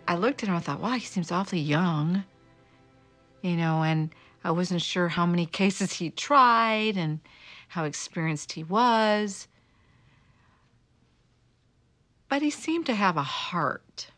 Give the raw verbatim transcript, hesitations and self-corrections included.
I looked at him and thought, wow, he seems awfully young, you know, and I wasn't sure how many cases he tried and how experienced he was. But he seemed to have a heart.